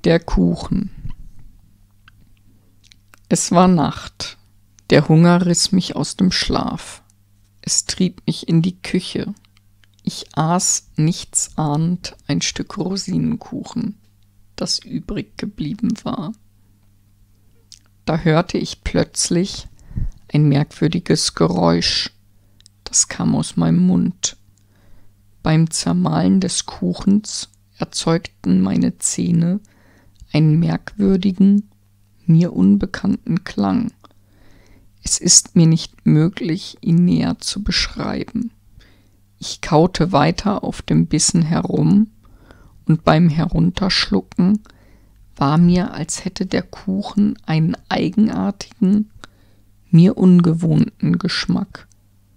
Der Kuchen. Es war Nacht. Der Hunger riss mich aus dem Schlaf. Es trieb mich in die Küche. Ich aß nichtsahnend ein Stück Rosinenkuchen, das übrig geblieben war. Da hörte ich plötzlich ein merkwürdiges Geräusch, das kam aus meinem Mund. Beim Zermahlen des Kuchens erzeugten meine Zähne einen merkwürdigen, mir unbekannten Klang. Es ist mir nicht möglich, ihn näher zu beschreiben. Ich kaute weiter auf dem Bissen herum, und beim Herunterschlucken war mir, als hätte der Kuchen einen eigenartigen, mir ungewohnten Geschmack.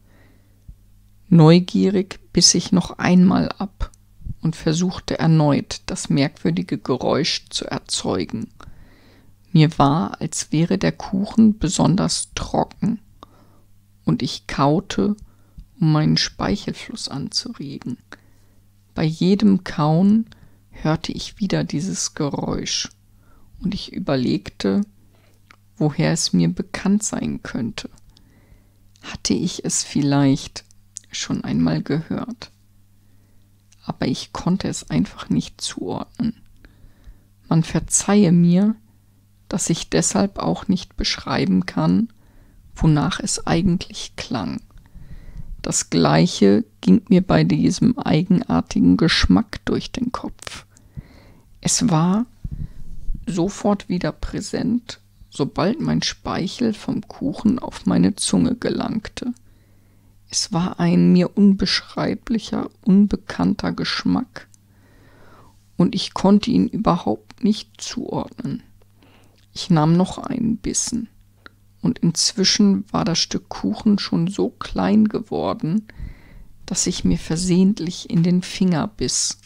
Neugierig biss ich noch einmal ab und versuchte erneut, das merkwürdige Geräusch zu erzeugen. Mir war, als wäre der Kuchen besonders trocken, und ich kaute, um meinen Speichelfluss anzuregen. Bei jedem Kauen hörte ich wieder dieses Geräusch, und ich überlegte, woher es mir bekannt sein könnte. Hatte ich es vielleicht schon einmal gehört? Aber ich konnte es einfach nicht zuordnen. Man verzeihe mir, dass ich deshalb auch nicht beschreiben kann, wonach es eigentlich klang. Das Gleiche ging mir bei diesem eigenartigen Geschmack durch den Kopf. Es war sofort wieder präsent, sobald mein Speichel vom Kuchen auf meine Zunge gelangte. Es war ein mir unbeschreiblicher, unbekannter Geschmack, und ich konnte ihn überhaupt nicht zuordnen. Ich nahm noch einen Bissen, und inzwischen war das Stück Kuchen schon so klein geworden, dass ich mir versehentlich in den Finger biss.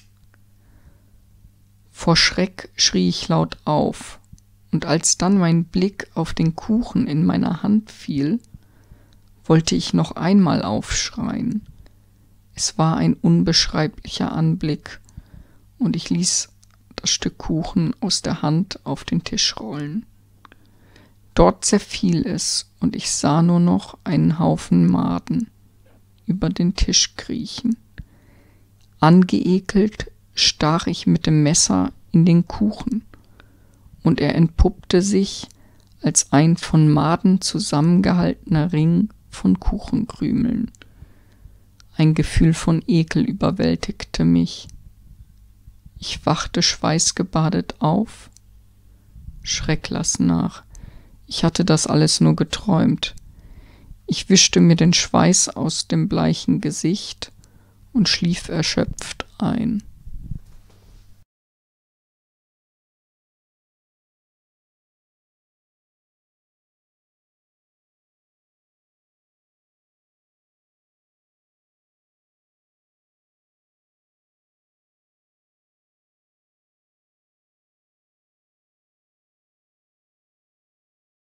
Vor Schreck schrie ich laut auf, und als dann mein Blick auf den Kuchen in meiner Hand fiel, wollte ich noch einmal aufschreien. Es war ein unbeschreiblicher Anblick, und ich ließ das Stück Kuchen aus der Hand auf den Tisch rollen. Dort zerfiel es, und ich sah nur noch einen Haufen Maden über den Tisch kriechen. Angeekelt stach ich mit dem Messer in den Kuchen, und er entpuppte sich als ein von Maden zusammengehaltener Ring von Kuchenkrümeln. Ein Gefühl von Ekel überwältigte mich. Ich wachte schweißgebadet auf. Schreck lass nach. Ich hatte das alles nur geträumt. Ich wischte mir den Schweiß aus dem bleichen Gesicht und schlief erschöpft ein.